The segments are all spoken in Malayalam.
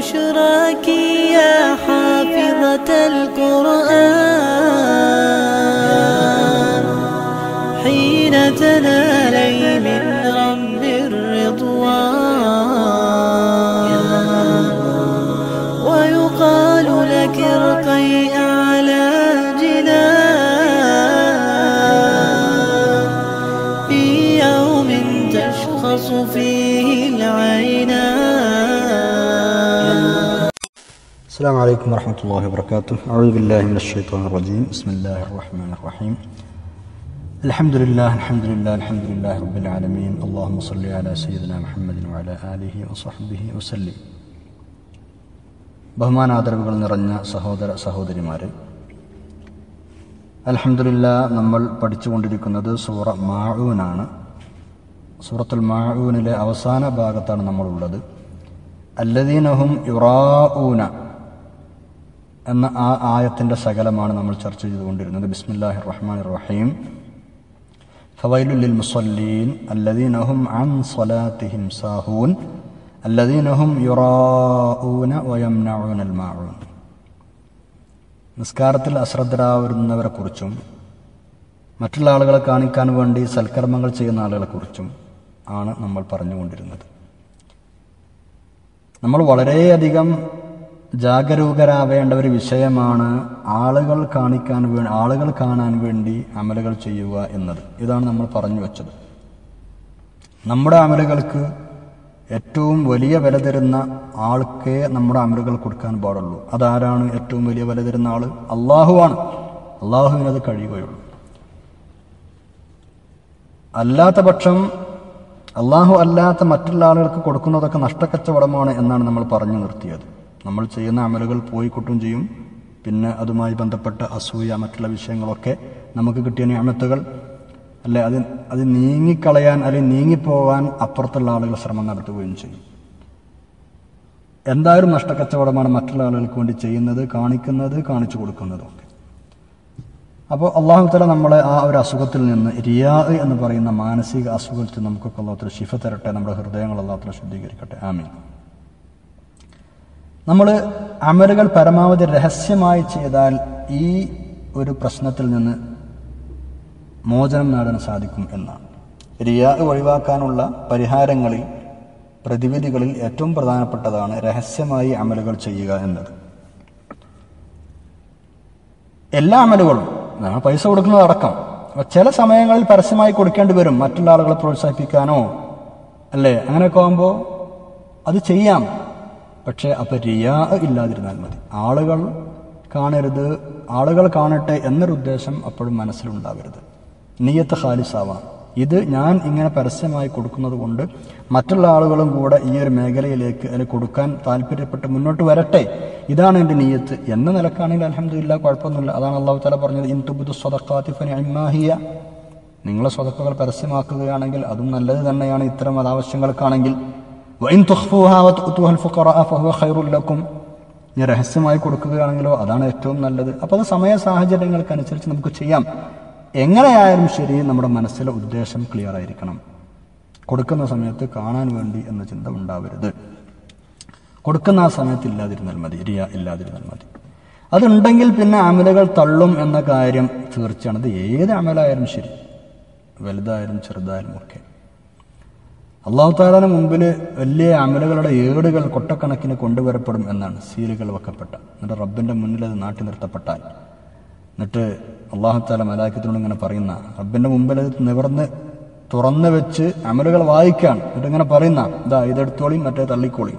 بشراك يا حافظة القرآن حين تنالي من رب الرضوان ويقال لك ارقي أعلى جنان في يوم تشخص فيه العينان. السلام عليكم ورحمة الله وبركاته. أعوذ بالله من الشيطان الرجيم. بسم الله الرحمن الرحيم. الحمد لله رب العالمين. اللهم صل على سيدنا محمد وعلى آله وصحبه وسلم. ബഹുമാനാദരവുകൾ നിറഞ്ഞ സഹോദര സഹോദരിമാരെ, അൽഹംദുലില്ലാഹ് നമ്മൾ പഠിച്ചുകൊണ്ടിരിക്കുന്നത് സൂറ മാഊനാണ്. സൂറത്തുൽ മാഊനിലെ അവസാന ഭാഗത്താണ് നമ്മളുള്ളത്. അല്ലദീനഹും യുറാഊന എന്ന ആ ആയത്തിൻ്റെ ശകലമാണ് നമ്മൾ ചർച്ച ചെയ്തുകൊണ്ടിരുന്നത്. ബിസ്മില്ലാഹിർ റഹ്മാനിർ റഹീം. ഫവൈലുൽ ലിൽ മുസല്ലീൻ അല്ലദീനഹും അൻ സ്വലാത്തിഹിം സാഹൂൻ അല്ലദീനഹും യുറാഊന വയംനഊനൽ മാഊൻ. നിസ്കാരത്തിൽ അശ്രദ്ധരാവുന്നവരെക്കുറിച്ചും മറ്റുള്ള ആളുകളെ കാണിക്കാൻ വേണ്ടി സൽക്കർമ്മങ്ങൾ ചെയ്യുന്ന ആളുകളെക്കുറിച്ചും ആണ് നമ്മൾ പറഞ്ഞുകൊണ്ടിരുന്നത്. നമ്മൾ വളരെയധികം ജാഗരൂകരാവേണ്ട ഒരു വിഷയമാണ് ആളുകൾ കാണാൻ വേണ്ടി അമലുകൾ ചെയ്യുക എന്നത്. ഇതാണ് നമ്മൾ പറഞ്ഞു വച്ചത്. നമ്മുടെ അമലുകൾക്ക് ഏറ്റവും വലിയ വില തരുന്ന ആൾക്കേ നമ്മുടെ അമലുകൾ കൊടുക്കാൻ പാടുള്ളൂ. അതാരാണ് ഏറ്റവും വലിയ വില തരുന്ന ആള്? അള്ളാഹുവാണ്. അള്ളാഹുവിനത് കഴിയുകയുള്ളൂ. അല്ലാത്ത പക്ഷം അള്ളാഹു അല്ലാത്ത മറ്റുള്ള ആളുകൾക്ക് കൊടുക്കുന്നതൊക്കെ നഷ്ടക്കച്ചവടമാണ് എന്നാണ് നമ്മൾ പറഞ്ഞു നിർത്തിയത്. നമ്മൾ ചെയ്യുന്ന അമലുകൾ പോയി കിട്ടും ചെയ്യും. പിന്നെ അതുമായി ബന്ധപ്പെട്ട അസൂയ, മറ്റുള്ള വിഷയങ്ങളൊക്കെ നമുക്ക് കിട്ടിയ നിഅമത്തുകൾ അല്ലെ, അത് നീങ്ങിക്കളയാൻ അല്ലെങ്കിൽ നീങ്ങിപ്പോകാൻ അപ്പുറത്തുള്ള ആളുകൾ ശ്രമം നടത്തുകയും ചെയ്യും. എന്തായാലും നഷ്ടക്കച്ചവടമാണ് മറ്റുള്ള ആളുകൾക്ക് വേണ്ടി ചെയ്യുന്നത്, കാണിക്കുന്നത്, കാണിച്ചു കൊടുക്കുന്നതൊക്കെ. അപ്പോൾ അള്ളാഹു തആല നമ്മളെ ആ ഒരു അസുഖത്തിൽ നിന്ന്, റിയാ എന്ന് പറയുന്ന മാനസിക അസുഖത്തിൽ നമുക്കൊക്കെ അള്ളാഹു തആല ശിഫ തരട്ടെ. നമ്മുടെ ഹൃദയങ്ങൾ അള്ളാഹു തആല ശുദ്ധീകരിക്കട്ടെ. ആമീൻ. നമ്മൾ അമലുകൾ പരമാവധി രഹസ്യമായി ചെയ്താൽ ഈ ഒരു പ്രശ്നത്തിൽ നിന്ന് മോചനം നേടാൻ സാധിക്കും എന്നാണ്. റിയാ ഒഴിവാക്കാനുള്ള പരിഹാരങ്ങളിൽ, പ്രതിവിധികളിൽ ഏറ്റവും പ്രധാനപ്പെട്ടതാണ് രഹസ്യമായി അമലുകൾ ചെയ്യുക എന്നത്. എല്ലാ അമലുകളും പൈസ കൊടുക്കുന്നതടക്കം ചില സമയങ്ങളിൽ പരസ്യമായി കൊടുക്കേണ്ടി വരും, മറ്റുള്ള ആളുകളെ പ്രോത്സാഹിപ്പിക്കാനോ അല്ലേ, അങ്ങനെയൊക്കെ ആകുമ്പോൾ അത് ചെയ്യാം. പക്ഷെ അപ്പം റിയാ ഇല്ലാതിരുന്നാൽ മതി. ആളുകൾ കാണരുത്, ആളുകൾ കാണട്ടെ എന്നൊരു ഉദ്ദേശം അപ്പോഴും മനസ്സിലുണ്ടാവരുത്. നിയ്യത്ത് ഖാലിസാവാം. ഇത് ഞാൻ ഇങ്ങനെ പരസ്യമായി കൊടുക്കുന്നത് കൊണ്ട് മറ്റുള്ള ആളുകളും കൂടെ ഈ ഒരു മേഖലയിലേക്ക് അതിൽ കൊടുക്കാൻ താല്പര്യപ്പെട്ട് മുന്നോട്ട് വരട്ടെ, ഇതാണ് എൻ്റെ നിയ്യത്ത് എന്ന നിലക്കാണെങ്കിൽ അൽഹംദുലില്ലാഹ് കുഴപ്പമൊന്നുമില്ല. അതാണ് അല്ലാഹു തആല പറഞ്ഞത്, ഇൻ തുബ്ദു സ്വദഖാതി ഫനിഅമ്മാ ഹിയ. നിങ്ങളെ സ്വതക്കകൾ പരസ്യമാക്കുകയാണെങ്കിൽ അതും നല്ലത് തന്നെയാണ് ഇത്തരം ആവശ്യങ്ങൾക്കാണെങ്കിൽ. വഇൻ തുഖ്ഫൂഹാ വതുഅ്തുഹൽ ഫുഖറാഅ ഫഹുവ ഖൈറുൽ ലക്കും. ഞാൻ രഹസ്യമായി കൊടുക്കുകയാണെങ്കിലോ അതാണ് ഏറ്റവും നല്ലത്. അപ്പോൾ അത് സമയ സാഹചര്യങ്ങൾക്കനുസരിച്ച് നമുക്ക് ചെയ്യാം. എങ്ങനെയായാലും ശരി, നമ്മുടെ മനസ്സിലെ ഉദ്ദേശം ക്ലിയർ ആയിരിക്കണം. കൊടുക്കുന്ന സമയത്ത് കാണാൻ വേണ്ടി എന്ന ചിന്ത ഉണ്ടാവരുത്. കൊടുക്കുന്ന ആ സമയത്ത് ഇല്ലാതിരുന്നാൽ മതി, റിയാ ഇല്ലാതിരുന്നാൽ മതി. അതുണ്ടെങ്കിൽ പിന്നെ അമലുകൾ തള്ളും എന്ന കാര്യം തീർച്ചയാണ്. അത് ഏത് അമലായാലും ശരി, വലുതായാലും ചെറുതായാലും ഒക്കെ. അല്ലാഹു തആലയുടെ മുമ്പിൽ വലിയ അമലുകളുടെ ഏടുകൾ കൊട്ടക്കണക്കിന് കൊണ്ടുവരപ്പെടും എന്നാണ്, സീലുകൾ വെക്കപ്പെട്ട. എന്നിട്ട് റബ്ബിൻ്റെ മുന്നിൽ അത് നാട്ടി നിർത്തപ്പെട്ടാൽ, എന്നിട്ട് അല്ലാഹു തആല മലായികത്തിനോട് ഇങ്ങനെ പറയുന്ന, റബ്ബിൻ്റെ മുമ്പിൽ അത് നിവർന്ന് തുറന്ന് വെച്ച് അമലുകൾ വായിക്കാൻ, എന്നിട്ട് ഇങ്ങനെ പറയുന്ന, ഇതാ ഇതെടുത്തോളിയും മറ്റേ തള്ളിക്കോളിയും.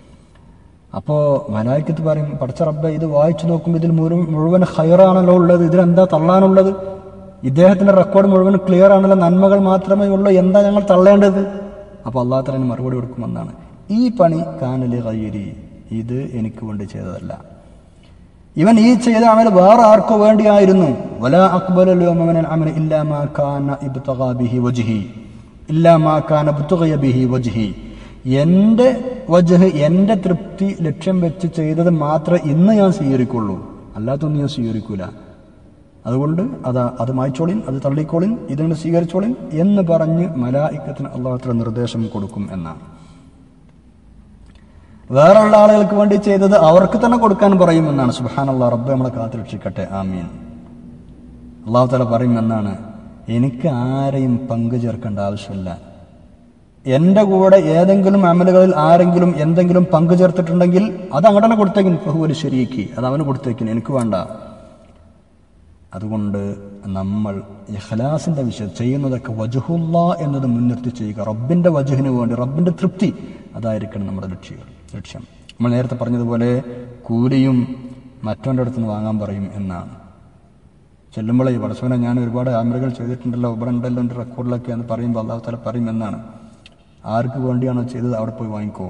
അപ്പോൾ മലായികത്ത് പറയും, പഠിച്ച റബ്ബെ, ഇത് വായിച്ചു നോക്കുമ്പോൾ ഇതിൽ മുഴുവൻ ഖൈറാണല്ലോ ഉള്ളത്, ഇതിലെന്താ തള്ളാനുള്ളത്? ഇദ്ദേഹത്തിൻ്റെ റെക്കോർഡ് മുഴുവൻ ക്ലിയർ ആണല്ലോ, നന്മകൾ മാത്രമേ ഉള്ളൂ, എന്താ ഞങ്ങൾ തള്ളേണ്ടത്? അപ്പോൾ അല്ലാഹു തആല മറുപടി കൊടുക്കുമെന്നാണ്, ഈ പണി കാനലി ഗൈരി, ഇത് എനിക്ക് വേണ്ടി ചെയ്തതല്ല. ഇവൻ ഈ ചെയ്ത അമൽ വേറെ ആർക്കോ വേണ്ടിയായിരുന്നു. വലാ അഖ്ബലു യൗമ മിനൽ അമലി ഇല്ലാ മാ കാന ഇബ്തഗാ ബിഹി വജ്ഹി ഇല്ലാ മാ കാന ഇബ്തഗിയ ബിഹി വജ്ഹി. എൻ്റെ വജ്ഹ്, എൻ്റെ തൃപ്തി ലക്ഷ്യം വെച്ച് ചെയ്തത് മാത്രമേ ഇന്ന് ഞാൻ സ്വീകരിക്കുള്ളൂ, അല്ലാത്തൊന്നും ഞാൻ സ്വീകരിക്കൂല. അതുകൊണ്ട് അത് മായ്ച്ചോളിൻ, അത് തള്ളിക്കോളിൻ, ഇതുകൊണ്ട് സ്വീകരിച്ചോളിൻ എന്ന് പറഞ്ഞ് മലായിക്കത്തിന് അല്ലാഹു തആല നിർദ്ദേശം കൊടുക്കും എന്നാണ്. വേറെയുള്ള ആളുകൾക്ക് വേണ്ടി ചെയ്തത് അവർക്ക് തന്നെ കൊടുക്കാൻ പറയുമെന്നാണ്. സുബ്ഹാനല്ലാഹ്, റബ്ബ് നമ്മളെ കാത്തുരക്ഷിക്കട്ടെ, ആമീൻ. അല്ലാഹു തആല പറയുമെന്നാണ്, എനിക്ക് ആരെയും പങ്കു ചേർക്കേണ്ട ആവശ്യമില്ല. എൻ്റെ കൂടെ ഏതെങ്കിലും അമലുകളിൽ ആരെങ്കിലും എന്തെങ്കിലും പങ്കു ചേർത്തിട്ടുണ്ടെങ്കിൽ അത് അങ്ങോട്ട് തന്നെ കൊടുത്തേക്കും. ഫഹുവ ശരീക്കി, അത് അവന് കൊടുത്തേക്കും, എനിക്ക് വേണ്ട. അതുകൊണ്ട് നമ്മൾ ഇഖ്ലാസിന്റെ വിഷയം ചെയ്യുന്നതൊക്കെ വജ്ഹുല്ലാ എന്നത് മുൻനിർത്തി ചെയ്യുക. റബ്ബിന്റെ വജ്ഹിന് വേണ്ടി, റബ്ബിന്റെ തൃപ്തി, അതായിരിക്കണം നമ്മുടെ ലക്ഷ്യം. നമ്മൾ നേരത്തെ പറഞ്ഞതുപോലെ കൂലിയും മറ്റവൻ്റെ അടുത്ത് നിന്ന് വാങ്ങാൻ പറയും എന്നാണ്. ചെല്ലുമ്പോഴേ പടച്ചവനെ ഞാൻ ഒരുപാട് അമലുകൾ ചെയ്തിട്ടുണ്ടല്ലോ, ഇവിടെ ഉണ്ടല്ലോ എൻ്റെ റെക്കോർഡിലൊക്കെ എന്ന് പറയുമ്പോൾ അല്ലാഹു തആല പറയും എന്നാണ്. ആർക്ക് വേണ്ടിയാണോ ചെയ്തത് അവിടെ പോയി വാങ്ങിക്കോ.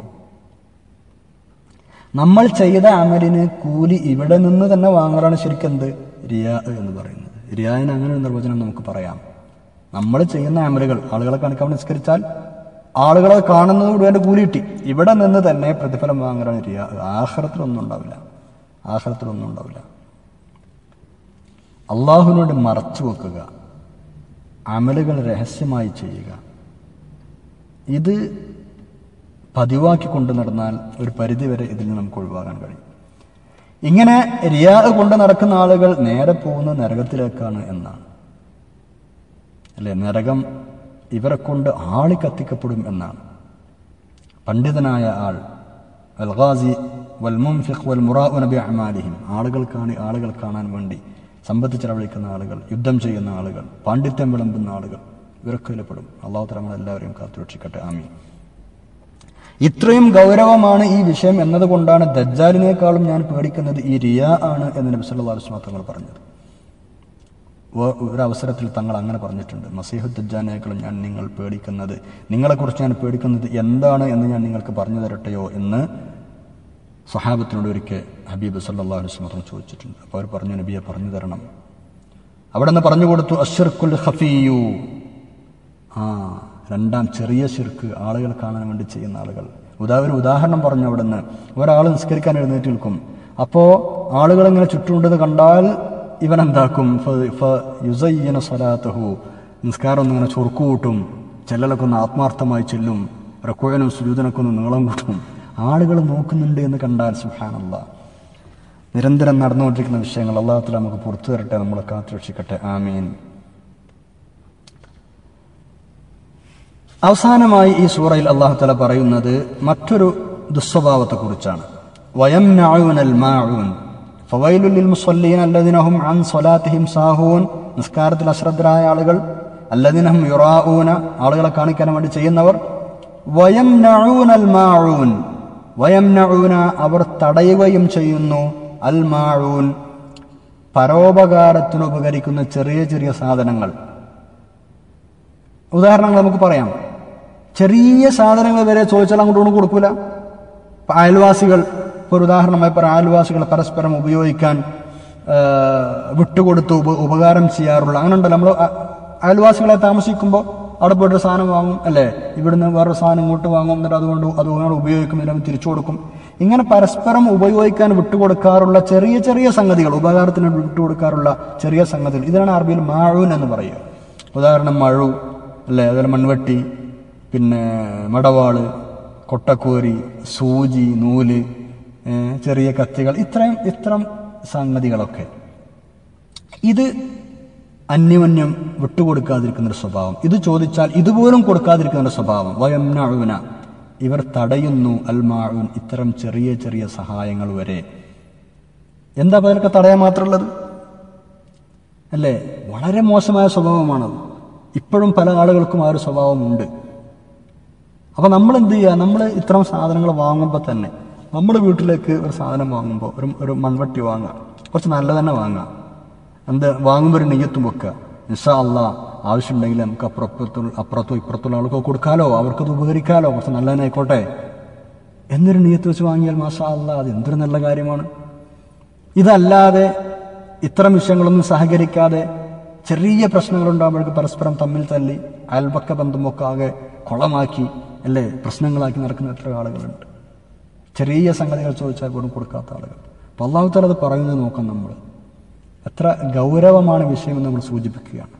നമ്മൾ ചെയ്ത അമലിന് കൂലി ഇവിടെ നിന്ന് തന്നെ വാങ്ങാറാണ് ശരിക്കും എന്ത് റിയാ എന്ന് പറയുന്നത്. റിയാന് അങ്ങനെ ഒരു നിർവചനം നമുക്ക് പറയാം. നമ്മൾ ചെയ്യുന്ന അമലുകൾ ആളുകളെ കാണിക്കാൻ നിസ്കരിച്ചാൽ ആളുകളെ കാണുന്നതോട് വേണ്ട കൂലി കിട്ടി, ഇവിടെ നിന്ന് തന്നെ പ്രതിഫലം വാങ്ങാറാണ് റിയാ. ആഖിറത്തിലൊന്നും ഉണ്ടാവില്ല. അള്ളാഹുവിനോട് മറച്ചു വെക്കുക, അമലുകൾ രഹസ്യമായി ചെയ്യുക, ഇത് പതിവാക്കി കൊണ്ടു നടന്നാൽ ഒരു പരിധിവരെ ഇതിൽ നിന്ന് നമുക്ക് ഒഴിവാക്കാൻ കഴിയും. ഇങ്ങനെ റിയാ കൊണ്ട് നടക്കുന്ന ആളുകൾ നേരെ പോകുന്നത് നരകത്തിലേക്കാണ് എന്നാണ്, അല്ലെ? നരകം ഇവരെ കൊണ്ട് ആളി കത്തിക്കപ്പെടും എന്നാണ്. പണ്ഡിതനായ ആൾ, അൽ ഗാസി വൽ മുൻഫിഖ് വൽ മുറാഉന ബിഅമാലിഹിം, ആളുകൾ കാണാൻ വേണ്ടി സമ്പത്ത് ചെലവഴിക്കുന്ന ആളുകൾ, യുദ്ധം ചെയ്യുന്ന ആളുകൾ, പാണ്ഡിത്യം വിളമ്പുന്ന ആളുകൾ, ഇവരൊക്കെ വിലപ്പെടും. അല്ലാഹു തആല നമ്മളെല്ലാവരെയും കാത്തുരക്ഷിക്കട്ടെ, ആമീൻ. ഇത്രയും ഗൗരവമാണ് ഈ വിഷയം എന്നതുകൊണ്ടാണ് ദജ്ജാലിനേക്കാളും ഞാൻ പേടിക്കുന്നത് ഈ റിയാ ആണ് എന്ന് നബി സല്ലല്ലാഹു അലൈഹി വസല്ലം തങ്ങൾ പറഞ്ഞത്. ഒരവസരത്തിൽ തങ്ങൾ അങ്ങനെ പറഞ്ഞിട്ടുണ്ട്, മസീഹു ദജ്ജാലിനേക്കാളും നിങ്ങളെക്കുറിച്ച് ഞാൻ പേടിക്കുന്നത് എന്താണ് എന്ന് ഞാൻ നിങ്ങൾക്ക് പറഞ്ഞു തരട്ടെയോ എന്ന് സ്വഹാബത്തിനോട് ഒരിക്കൽ ഹബീബ് സല്ലല്ലാഹു അലൈഹി വസല്ലം ചോദിച്ചിട്ടുണ്ട്. അപ്പോൾ അവർ പറഞ്ഞു, നബിയെ പറഞ്ഞു തരണം. അവിടെ നിന്ന് പറഞ്ഞു കൊടുത്തു, അശ്ശിർക്കുൽ ഖഫിയു, രണ്ടാം ചെറിയ ശിർക്ക്, ആളുകൾ കാണാൻ വേണ്ടി ചെയ്യുന്ന ആളുകൾ. ഒരു ഉദാഹരണം പറഞ്ഞു. അവിടെ നിന്ന് ഒരാൾ നിസ്കരിക്കാൻ എഴുന്നേറ്റ് നിൽക്കും. അപ്പോൾ ആളുകളിങ്ങനെ ചുറ്റുമുണ്ടെന്ന് കണ്ടാൽ ഇവൻ എന്താക്കും? യുസയ്യിന സ്വലാത്തഹു, നിസ്കാരം ഒന്നിങ്ങനെ ചൊറുക്കു കൂട്ടും, ചെല്ലലൊക്കെ ഒന്ന് ആത്മാർത്ഥമായി ചെല്ലും, റക്കൂഅനും സുജൂദിനൊക്കെ ഒന്ന് നീളം കൂട്ടും. ആളുകൾ നോക്കുന്നുണ്ട് എന്ന് കണ്ടാൽ സുബ്ഹാനല്ലാഹ്, നിരന്തരം നടന്നുകൊണ്ടിരിക്കുന്ന വിഷയങ്ങൾ. അല്ലാഹു തആല നമുക്ക് പുറത്തു തരട്ടെ, നമ്മളെ കാത്തുരക്ഷിക്കട്ടെ, ആമീൻ. അവസാനമായി ഈ സൂറയിൽ അല്ലാഹു തആല പറയുന്നത് മറ്റൊരു ദുസ്വഭാവത്തെക്കുറിച്ചാണ്. വയംനഊനൽ മാഊൻ ഫവൈലുൽ ലിൽ മുസല്ലീൻ അല്ലദീന ഹും അൻ സ്വലാത്തിഹിം സാഹൂൻ, നിസ്കാരത്തിൽ അശ്രദ്ധരായ ആളുകൾ, അല്ലദീന ഹും യുറാഊന, ആളുകളെ കാണിക്കാൻ വേണ്ടി ചെയ്യുന്നവർ. വയംനഊനൽ മാഊൻ, വയംനഊന, അവർ തടയുകയും ചെയ്യുന്നു, അൽ മാഊൻ, പരോപകാരത്തിന് ഉപകരിക്കുന്ന ചെറിയ ചെറിയ സാധനങ്ങൾ. ഉദാഹരണങ്ങൾ നമുക്ക് പറയാം. ചെറിയ സാധനങ്ങൾ വരെ ചോദിച്ചാൽ അങ്ങോട്ട് കൊടുക്കൂല. അയൽവാസികൾ, ഒരു ഉദാഹരണമായി പറയാം, അയൽവാസികൾ പരസ്പരം ഉപയോഗിക്കാൻ വിട്ടുകൊടുത്ത് ഉപകാരം ചെയ്യാറുള്ള, അങ്ങനെ ഉണ്ടല്ലോ. നമ്മൾ അയൽവാസികളെ താമസിക്കുമ്പോൾ അവിടെ പോയിട്ട് സാധനം വാങ്ങും, അല്ലേ? ഇവിടുന്ന് വേറൊരു സാധനം ഇങ്ങോട്ട് വാങ്ങും, എന്നിട്ട് അതുകൊണ്ട് ഉപയോഗിക്കും, എന്നിട്ട് തിരിച്ചു കൊടുക്കും. ഇങ്ങനെ പരസ്പരം ഉപയോഗിക്കാൻ വിട്ടുകൊടുക്കാറുള്ള ചെറിയ ചെറിയ സംഗതികൾ, ഉപകാരത്തിന് വിട്ടുകൊടുക്കാറുള്ള ചെറിയ സംഗതികൾ, ഇതിനാണ് അറബിയിൽ മാഊൻ എന്ന് പറയുക. ഉദാഹരണം മഴു, അല്ലേ? അതുപോലെ മൺവെട്ടി, പിന്നെ മടവാള്, കൊട്ടക്കോരി, സൂചി, നൂല്, ചെറിയ കത്തികൾ, ഇത്തരം സംഗതികളൊക്കെ. ഇത് അന്യോന്യം വിട്ടുകൊടുക്കാതിരിക്കുന്നൊരു സ്വഭാവം, ഇത് ചോദിച്ചാൽ ഇതുപോലും കൊടുക്കാതിരിക്കുന്ന സ്വഭാവം. വയംനഊന, ഇവർ തടയുന്നു അൽ മാഊൻ, ഇത്തരം ചെറിയ ചെറിയ സഹായങ്ങൾ വരെ. എന്താ അതിലൊക്കെ തടയാൻ മാത്രമുള്ളത്, അല്ലേ? വളരെ മോശമായ സ്വഭാവമാണത്. ഇപ്പോഴും പല ആളുകൾക്കും ആ ഒരു സ്വഭാവമുണ്ട്. അപ്പോൾ നമ്മൾ എന്ത് ചെയ്യുക? നമ്മൾ ഇത്തരം സാധനങ്ങൾ വാങ്ങുമ്പോൾ തന്നെ, നമ്മുടെ വീട്ടിലേക്ക് ഒരു സാധനം വാങ്ങുമ്പോൾ ഒരു മൺവട്ടി വാങ്ങുക, കുറച്ച് നല്ല തന്നെ വാങ്ങുക. വാങ്ങുമ്പോൾ ഒരു നെയ്യത്തും വെക്കുക, ഇൻഷാ അല്ലാഹ് ആവശ്യമുണ്ടെങ്കിൽ നമുക്ക് അപ്പുറത്തോ ഇപ്പുറത്തുള്ള ആൾക്കോ കൊടുക്കാലോ, അവർക്കത് ഉപകരിക്കാലോ, കുറച്ച് നല്ല തന്നെ ആയിക്കോട്ടെ എന്നൊരു നെയ്യത്ത് വെച്ച് വാങ്ങിയാൽ മാഷാ അല്ലാഹ് അത് എന്തൊരു നല്ല കാര്യമാണ്. ഇതല്ലാതെ ഇത്തരം വിഷയങ്ങളൊന്നും സഹകരിക്കാതെ ചെറിയ പ്രശ്നങ്ങളുണ്ടാകുമ്പോഴേക്ക് പരസ്പരം തമ്മിൽ തല്ലി അയൽപക്ക ബന്ധമൊക്കെ ആകെ കുളമാക്കി, അല്ലേ, പ്രശ്നങ്ങളാക്കി നടക്കുന്ന എത്ര ആളുകളുണ്ട്. ചെറിയ സംഗതികൾ ചോദിച്ചാൽ പോലും കൊടുക്കാത്ത ആളുകൾ. അപ്പോൾ അല്ലാഹു തആല അത് പറയുന്നത് നോക്കാം. നമ്മൾ എത്ര ഗൗരവമാണ് വിഷയമെന്ന് നമ്മൾ സൂചിപ്പിക്കുകയാണ്.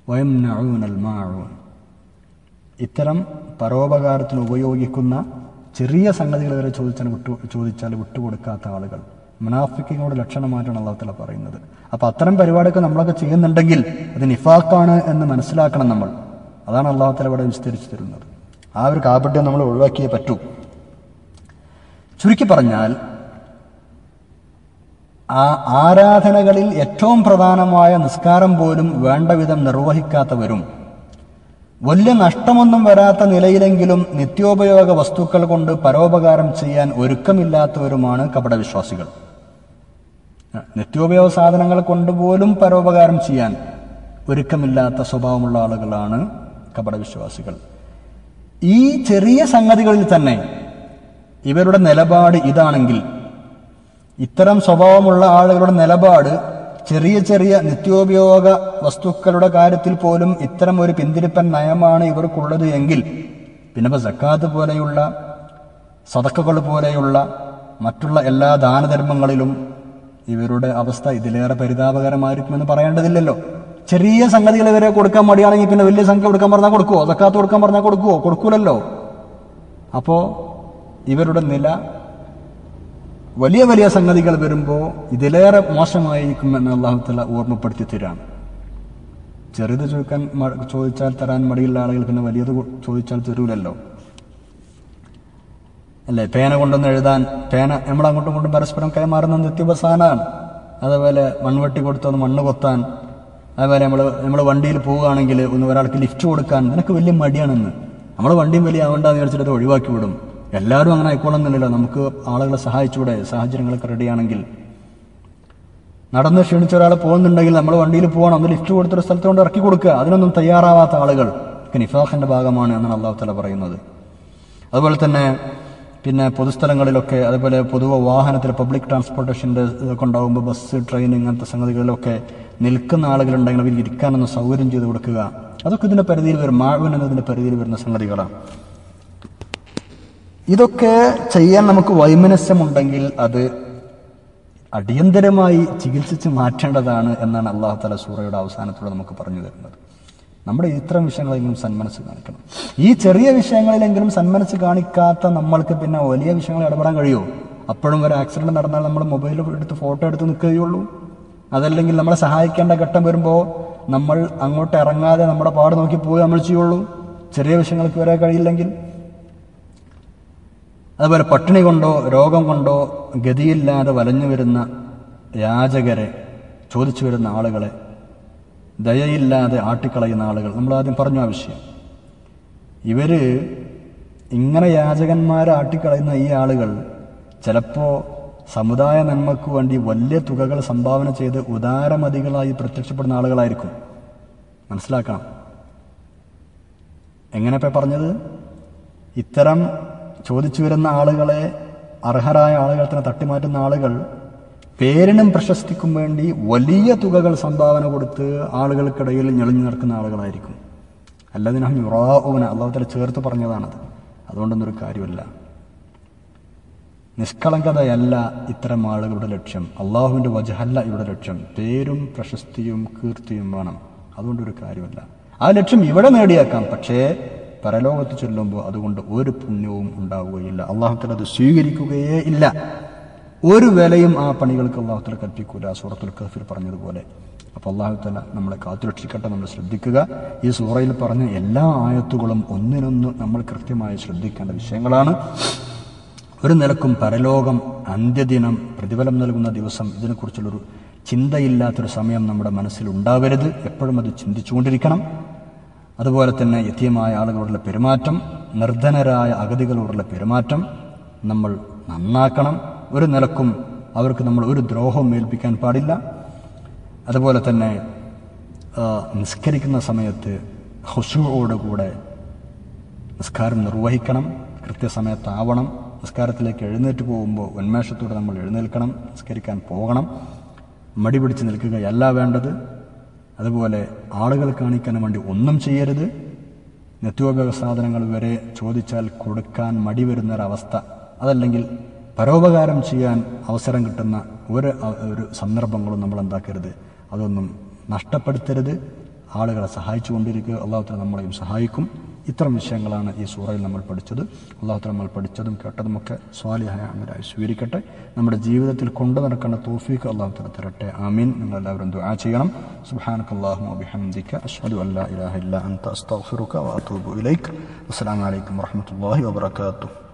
വയംനഊനൽ മാഊൻ, ഇത്തരം പരോപകാരത്തിന് ഉപയോഗിക്കുന്ന ചെറിയ സംഗതികൾ വരെ ചോദിച്ചാൽ വിട്ടുകൊടുക്കാത്ത ആളുകൾ, മുനാഫിക്കിനോട് ലക്ഷണമായിട്ടാണ് അല്ലാഹു തആല പറയുന്നത്. അപ്പൊ അത്തരം പരിപാടിയൊക്കെ നമ്മളൊക്കെ ചെയ്യുന്നുണ്ടെങ്കിൽ അത് നിഫാഖാണ് എന്ന് മനസ്സിലാക്കണം നമ്മൾ. അതാണ് അല്ലാഹു തആല ഇവിടെ വിസ്തരിച്ചു തരുന്നത്. ആ ഒരു കാപട്യം നമ്മൾ ഒഴിവാക്കിയേ പറ്റൂ. ചുരുക്കി പറഞ്ഞാൽ ആ ആരാധനകളിൽ ഏറ്റവും പ്രധാനമായ നിസ്കാരം പോലും വേണ്ട വിധം നിർവഹിക്കാത്തവരും വലിയ നഷ്ടമൊന്നും വരാത്ത നിലയിലെങ്കിലും നിത്യോപയോഗ വസ്തുക്കൾ കൊണ്ട് പരോപകാരം ചെയ്യാൻ ഒരുക്കമില്ലാത്തവരുമാണ് കപടവിശ്വാസികൾ. നിത്യോപയോഗ സാധനങ്ങൾ കൊണ്ടുപോലും പരോപകാരം ചെയ്യാൻ ഒരുക്കമില്ലാത്ത സ്വഭാവമുള്ള ആളുകളാണ് കപടവിശ്വാസികൾ. ഈ ചെറിയ സംഗതികളിൽ തന്നെ ഇവരുടെ നിലപാട് ഇതാണെങ്കിൽ, ഇത്തരം സ്വഭാവമുള്ള ആളുകളുടെ നിലപാട് ചെറിയ ചെറിയ നിത്യോപയോഗ വസ്തുക്കളുടെ കാര്യത്തിൽ പോലും ഇത്തരം ഒരു പിന്തിരിപ്പൻ നയമാണ് ഇവർക്കുള്ളത് എങ്കിൽ പിന്നെ സക്കാത്ത് പോലെയുള്ള, സദഖകൾ പോലെയുള്ള മറ്റുള്ള എല്ലാ ദാനധർമ്മങ്ങളിലും ഇവരുടെ അവസ്ഥ ഇതിലേറെ പരിതാപകരമായിരിക്കുമെന്ന് പറയേണ്ടതില്ലല്ലോ. ചെറിയ സംഗതികൾ ഇവരെ കൊടുക്കാൻ മടിയാണെങ്കിൽ പിന്നെ വലിയ സംഖ്യ കൊടുക്കാൻ പറഞ്ഞാൽ കൊടുക്കുവോ? സക്കാത്ത് കൊടുക്കാൻ പറഞ്ഞാൽ കൊടുക്കുവോ? കൊടുക്കൂലല്ലോ. അപ്പോ ഇവരുടെ നില വലിയ വലിയ സംഗതികൾ വരുമ്പോൾ ഇതിലേറെ മോശമായിരിക്കുമെന്ന് അല്ലാഹു തആല ഓർമ്മപ്പെടുത്തി തരാണ്. ചെറുത് ചോദിച്ചാൽ തരാൻ മടിയുള്ള ആളുകൾ പിന്നെ വലിയത് ചോദിച്ചാൽ തരൂലല്ലോ, അല്ലേ? പേന കൊണ്ടൊന്ന് എഴുതാൻ, പേന നമ്മളങ്ങോട്ടും ഇങ്ങോട്ടും പരസ്പരം കൈമാറുന്ന നിത്യോപസാനാണ്. അതേപോലെ മൺവെട്ടി കൊടുത്തൊന്ന് മണ്ണ് കൊത്താൻ, അതേപോലെ നമ്മൾ വണ്ടിയിൽ പോവുകയാണെങ്കിൽ ഒരാൾക്ക് ലിഫ്റ്റ് കൊടുക്കാൻ നിനക്ക് വലിയ മടിയാണെന്ന് നമ്മൾ വണ്ടിയും വലിയ ആവേണ്ടെന്ന് വിചാരിച്ചിട്ട് അത് ഒഴിവാക്കി വിടും. എല്ലാവരും അങ്ങനെ ആയിക്കോളുന്നില്ലല്ലോ. നമുക്ക് ആളുകളെ സഹായിച്ചൂടെ? സാഹചര്യങ്ങളൊക്കെ റെഡിയാണെങ്കിൽ. നടന്ന് ക്ഷണിച്ച ഒരാൾ പോകുന്നുണ്ടെങ്കിൽ നമ്മൾ വണ്ടിയിൽ പോകണം, ഒന്ന് ലിഫ്റ്റ് കൊടുത്തൊരു സ്ഥലത്ത് കൊണ്ട് ഇറക്കി കൊടുക്കുക. അതിനൊന്നും തയ്യാറാവാത്ത ആളുകൾ നിഫാഖിന്റെ ഭാഗമാണ് എന്നാണ് അല്ലാഹു തആല പറയുന്നത്. അതുപോലെ തന്നെ പിന്നെ പൊതുസ്ഥലങ്ങളിലൊക്കെ, അതുപോലെ പൊതുവെ വാഹനത്തിൽ പബ്ലിക് ട്രാൻസ്പോർട്ടേഷൻ്റെ ഇതൊക്കെ ഉണ്ടാകുമ്പോൾ ബസ്, ട്രെയിൻ, ഇങ്ങനത്തെ സംഗതികളിലൊക്കെ നിൽക്കുന്ന ആളുകളുണ്ടെങ്കിൽ അവർ ഇരിക്കാനൊന്ന് സൗകര്യം ചെയ്ത് കൊടുക്കുക. അതൊക്കെ ഇതിന്റെ പരിധിയിൽ വരും. മാഅ്വൻ എന്നതിന്റെ പരിധിയിൽ വരുന്ന സംഗതികളാണ്. ഇതൊക്കെ ചെയ്യാൻ നമുക്ക് വൈമനസ്യമുണ്ടെങ്കിൽ അത് അടിയന്തരമായി ചികിത്സിച്ച് മാറ്റേണ്ടതാണ് എന്നാണ് അല്ലാഹു തആല സൂറയുടെ അവസാനത്തിലൂടെ നമുക്ക് പറഞ്ഞു തരുന്നത്. നമ്മുടെ ഇത്തരം വിഷയങ്ങളെങ്കിലും സന്മനസ് കാണിക്കണം. ഈ ചെറിയ വിഷയങ്ങളിലെങ്കിലും സന്മനസ് കാണിക്കാത്ത നമ്മൾക്ക് പിന്നെ വലിയ വിഷയങ്ങളിൽ ഇടപെടാൻ കഴിയുമോ? അപ്പോഴും ഒരു ആക്സിഡന്റ് നടന്നാൽ നമ്മൾ മൊബൈൽ എടുത്ത് ഫോട്ടോ എടുത്ത് നിൽക്കുകയുള്ളൂ. അതല്ലെങ്കിൽ നമ്മളെ സഹായിക്കേണ്ട ഘട്ടം വരുമ്പോൾ നമ്മൾ അങ്ങോട്ട് ഇറങ്ങാതെ നമ്മുടെ പാട് നോക്കി പോവുക നമ്മൾ ചെയ്യുള്ളൂ, ചെറിയ വിഷയങ്ങൾക്ക് വരെ കഴിയില്ലെങ്കിൽ. അതുപോലെ പട്ടിണി കൊണ്ടോ രോഗം കൊണ്ടോ ഗതിയില്ലാതെ വലഞ്ഞു വരുന്ന യാചകരെ, ചോദിച്ചു വരുന്ന ആളുകളെ, ദയയില്ലാതെ ആട്ടിക്കളയുന്ന ആളുകൾ, നമ്മളാദ്യം പറഞ്ഞു ആ വിഷയം. ഇവര് ഇങ്ങനെ യാചകന്മാരെ ആട്ടിക്കളയുന്ന ഈ ആളുകൾ ചിലപ്പോൾ സമുദായ നന്മയ്ക്ക് വേണ്ടി വലിയ തുകകൾ സംഭാവന ചെയ്ത് ഉദാരമതികളായി പ്രത്യക്ഷപ്പെടുന്ന ആളുകളായിരിക്കും. മനസ്സിലാക്കണം. എങ്ങനെയപ്പോ പറഞ്ഞത്? ഇത്തരം ചോദിച്ചു വരുന്ന ആളുകളെ, അർഹരായ ആളുകൾ തന്നെ തട്ടിമാറ്റുന്ന ആളുകൾ പേരിനും പ്രശസ്തിക്കും വേണ്ടി വലിയ തുകകൾ സംഭാവന കൊടുത്ത് ആളുകൾക്കിടയിൽ ഞെളിഞ്ഞു നടക്കുന്ന ആളുകളായിരിക്കും. അല്ലതിനും യുറാഊന, അല്ലാഹു തആല ചേർത്ത് പറഞ്ഞതാണത്. അതുകൊണ്ടൊന്നൊരു കാര്യമല്ല. നിഷ്കളങ്കതയല്ല ഇത്തരം ആളുകളുടെ ലക്ഷ്യം. അള്ളാഹുവിന്റെ വജഹല്ല ഇവരുടെ ലക്ഷ്യം. പേരും പ്രശസ്തിയും കീർത്തിയും വേണം. അതുകൊണ്ടൊരു കാര്യമല്ല. ആ ലക്ഷ്യം ഇവിടെ നേടിയേക്കാം, പക്ഷേ പരലോകത്ത് ചെല്ലുമ്പോൾ അതുകൊണ്ട് ഒരു പുണ്യവും ഉണ്ടാവുകയില്ല. അല്ലാഹു തആല അത് സ്വീകരിക്കുകയേ ഇല്ല. ഒരു വിലയും ആ പണികൾക്ക് അല്ലാഹു തആല കൽപ്പിക്കൂല, സൂറത്തുൽ കഹ്ഫിൽ പറഞ്ഞതുപോലെ. അപ്പോൾ അല്ലാഹു തആല നമ്മളെ കാത്തുരക്ഷിക്കട്ടെ. നമ്മൾ ശ്രദ്ധിക്കുക. ഈ സൂറയിൽ പറഞ്ഞ എല്ലാ ആയത്തുകളും ഒന്നിനൊന്ന് നമ്മൾ കൃത്യമായി ശ്രദ്ധിക്കേണ്ട വിഷയങ്ങളാണ്. ഒരു നിലക്കും പരലോകം, അന്ത്യദിനം, പ്രതിഫലം നൽകുന്ന ദിവസം, ഇതിനെക്കുറിച്ചുള്ളൊരു ചിന്തയില്ലാത്തൊരു സമയം നമ്മുടെ മനസ്സിൽ ഉണ്ടാവരുത്. എപ്പോഴും അത് ചിന്തിച്ചുകൊണ്ടിരിക്കണം. അതുപോലെ തന്നെ യതീമായ ആളുകളോടുള്ള പെരുമാറ്റം, നിർധനരായ അഗതികളോടുള്ള പെരുമാറ്റം നമ്മൾ നന്നാക്കണം. ഒരു നിലക്കും അവർക്ക് നമ്മൾ ഒരു ദ്രോഹവും ഏൽപ്പിക്കാൻ പാടില്ല. അതുപോലെ തന്നെ നിസ്കരിക്കുന്ന സമയത്ത് ഖുശൂഅോടുകൂടെ നിസ്കാരം നിർവഹിക്കണം. കൃത്യസമയത്താവണം. നിസ്കാരത്തിലേക്ക് എഴുന്നേറ്റ് പോകുമ്പോൾ ഉന്മേഷത്തോടെ നമ്മൾ എഴുന്നേൽക്കണം. നിസ്കരിക്കാൻ പോകണം. മടി പിടിച്ച് നിൽക്കുകയല്ല വേണ്ടത്. അതുപോലെ ആളുകൾ കാണിക്കാൻ വേണ്ടി ഒന്നും ചെയ്യരുത്. നിത്യോപയോഗ സാധനങ്ങൾ വരെ ചോദിച്ചാൽ കൊടുക്കാൻ മടി വരുന്നൊരവസ്ഥ, അതല്ലെങ്കിൽ പരോപകാരം ചെയ്യാൻ അവസരം കിട്ടുന്ന ഒരു സന്ദർഭങ്ങളും നമ്മൾ എന്താക്കരുത്, അതൊന്നും നഷ്ടപ്പെടുത്തരുത്. ആളുകളെ സഹായിച്ചു കൊണ്ടിരിക്കുക. അല്ലാഹു തആല നമ്മളെയും സഹായിക്കും. ഇത്തരം വിഷയങ്ങളാണ് ഈ സൂറയിൽ നമ്മൾ പഠിച്ചത്. അല്ലാഹു തആല നമ്മൾ പഠിച്ചതും കേട്ടതുമൊക്കെ സ്വാലിഹായ അമലായി സ്വീകരിക്കട്ടെ. നമ്മുടെ ജീവിതത്തിൽ കൊണ്ടു നടക്കേണ്ട തൗഫീഖ് അല്ലാഹു തആല തരട്ടെ. ആമീൻ. നിങ്ങളെല്ലാവരും ദുആ ചെയ്യണം. സുബ്ഹാനകല്ലാഹുമ്മ വബിഹംദിക അശ്ഹദു അൻ ലാ ഇലാഹ ഇല്ലാ അൻത അസ്തഗ്ഫിറുക വഅതൂബു ഇലൈക്. അസ്സലാമു അലൈക്കും വറഹ്മത്തുള്ളാഹി വബറകാതുഹു.